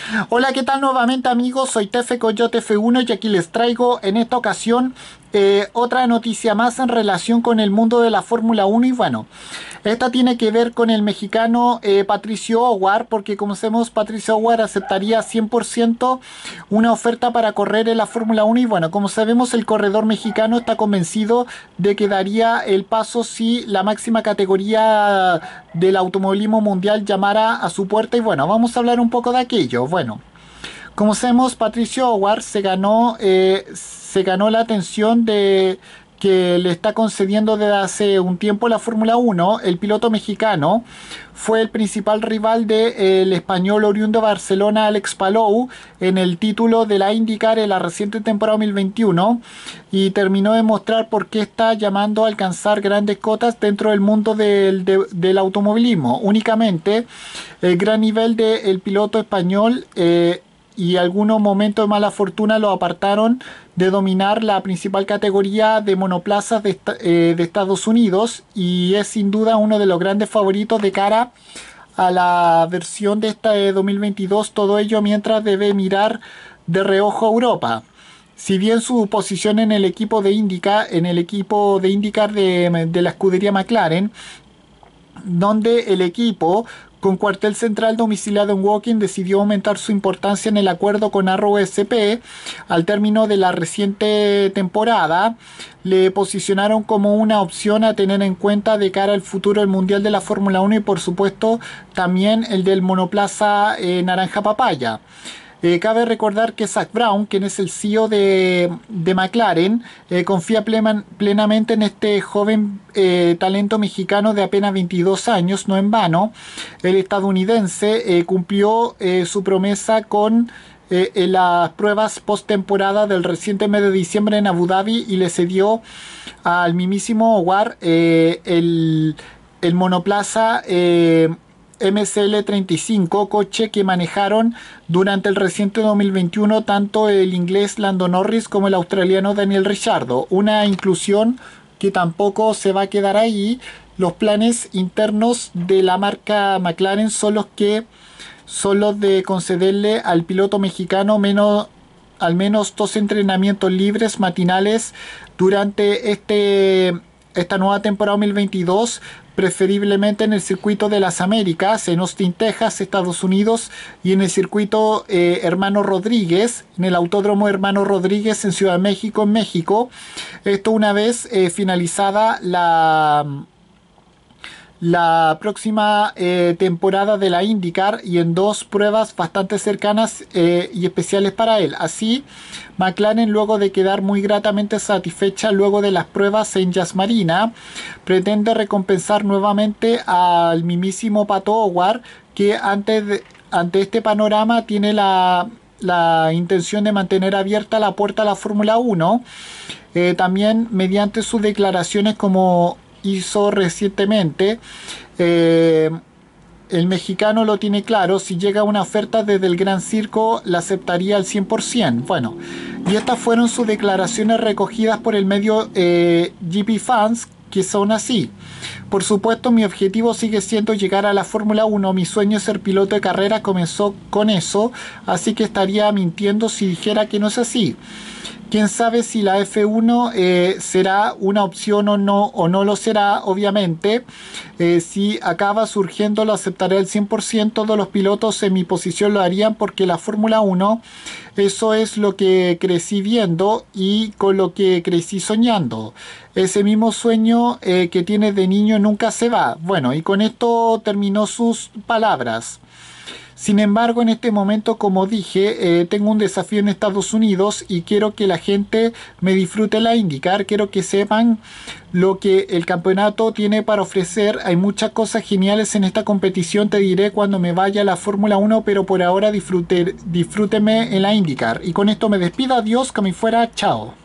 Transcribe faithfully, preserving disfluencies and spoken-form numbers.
Hola, ¿qué tal nuevamente amigos? Soy Tefe Coyote F uno y aquí les traigo en esta ocasión eh, otra noticia más en relación con el mundo de la Fórmula uno y bueno, esta tiene que ver con el mexicano eh, Patricio Howard, porque como sabemos Patricio Howard aceptaría cien por ciento una oferta para correr en la Fórmula uno y bueno, como sabemos el corredor mexicano está convencido de que daría el paso si la máxima categoría del automovilismo mundial llamara a su puerta y bueno, vamos a hablar un poco de aquello. Bueno, como sabemos, Patricio Howard se ganó, eh, se ganó la atención de que le está concediendo desde hace un tiempo la Fórmula uno. El piloto mexicano fue el principal rival del español oriundo de Barcelona, Alex Palou, en el título de la IndyCar en la reciente temporada dos mil veintiuno y terminó de mostrar por qué está llamando a alcanzar grandes cotas dentro del mundo del, de, del automovilismo. Únicamente el gran nivel del piloto español eh, y algunos momentos de mala fortuna lo apartaron de dominar la principal categoría de monoplazas de, eh, de Estados Unidos y es sin duda uno de los grandes favoritos de cara a la versión de esta de dos mil veintidós, todo ello mientras debe mirar de reojo a Europa. Si bien su posición en el equipo de IndyCar, en el equipo de IndyCar de, de la escudería McLaren, donde el equipo con cuartel central domiciliado en Woking decidió aumentar su importancia en el acuerdo con Arrow S P al término de la reciente temporada, le posicionaron como una opción a tener en cuenta de cara al futuro del Mundial de la Fórmula uno y por supuesto también el del monoplaza eh, naranja papaya. Eh, cabe recordar que Zak Brown, quien es el C E O de, de McLaren, eh, confía plena, plenamente en este joven eh, talento mexicano de apenas veintidós años, no en vano. El estadounidense eh, cumplió eh, su promesa con eh, en las pruebas post-temporada del reciente mes de diciembre en Abu Dhabi y le cedió al mismísimo Howard eh, el, el monoplaza eh, M C L treinta y cinco, coche que manejaron durante el reciente dos mil veintiuno tanto el inglés Lando Norris como el australiano Daniel Ricciardo. Una inclusión que tampoco se va a quedar ahí. Los planes internos de la marca McLaren son los que son los de concederle al piloto mexicano menos al menos dos entrenamientos libres matinales durante este esta nueva temporada dos mil veintidós, preferiblemente en el circuito de las Américas, en Austin, Texas, Estados Unidos, y en el circuito eh, Hermano Rodríguez, en el Autódromo Hermano Rodríguez en Ciudad de México, en México. Esto una vez eh, finalizada la... la próxima eh, temporada de la IndyCar y en dos pruebas bastante cercanas eh, y especiales para él. Así, McLaren, luego de quedar muy gratamente satisfecha luego de las pruebas en Yas Marina, pretende recompensar nuevamente al mismísimo Pato Howard, que antes de, ante este panorama tiene la, la intención de mantener abierta la puerta a la Fórmula uno, eh, también mediante sus declaraciones como hizo recientemente. Eh, el mexicano lo tiene claro, si llega una oferta desde el Gran Circo la aceptaría al cien por ciento. Bueno, y estas fueron sus declaraciones recogidas por el medio eh, G P Fans, que son así: por supuesto mi objetivo sigue siendo llegar a la Fórmula uno, mi sueño es ser piloto de carrera, comenzó con eso, así que estaría mintiendo si dijera que no es así. Quién sabe si la F uno eh, será una opción o no, o no lo será, obviamente. Eh, si acaba surgiendo, lo aceptaré al cien por ciento. Todos los pilotos en mi posición lo harían porque la Fórmula uno, eso es lo que crecí viendo y con lo que crecí soñando. Ese mismo sueño eh, que tienes de niño nunca se va. Bueno, y con esto terminó sus palabras. Sin embargo, en este momento, como dije, eh, tengo un desafío en Estados Unidos y quiero que la gente me disfrute la IndyCar. Quiero que sepan lo que el campeonato tiene para ofrecer. Hay muchas cosas geniales en esta competición. Te diré cuando me vaya a la Fórmula uno, pero por ahora disfrute, disfrúteme en la IndyCar. Y con esto me despido. Adiós, que me fuera. Chao.